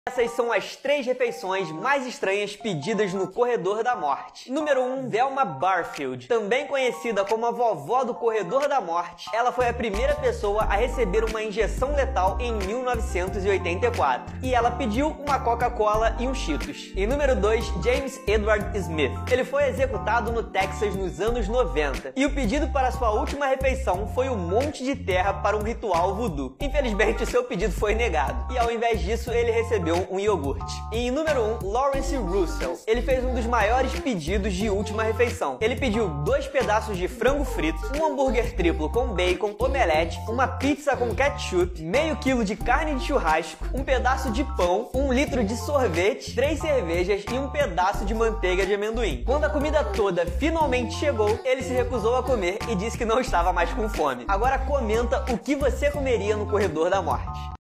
Essas são as 3 refeições mais estranhas pedidas no corredor da morte. Número 1, Velma Barfield. Também conhecida como a vovó do corredor da morte, ela foi a primeira pessoa a receber uma injeção letal em 1984. E ela pediu uma Coca-Cola e um Cheetos. E número 2, James Edward Smith. Ele foi executado no Texas nos anos 90. E o pedido para sua última refeição foi um monte de terra para um ritual voodoo. Infelizmente, o seu pedido foi negado. E ao invés disso, ele recebeu um iogurte. E em número 1, Lawrence Russell. Ele fez um dos maiores pedidos de última refeição. Ele pediu 2 pedaços de frango frito, um hambúrguer triplo com bacon, omelete, uma pizza com ketchup, meio quilo de carne de churrasco, um pedaço de pão, 1 litro de sorvete, 3 cervejas e um pedaço de manteiga de amendoim. Quando a comida toda finalmente chegou, ele se recusou a comer e disse que não estava mais com fome. Agora comenta o que você comeria no corredor da morte.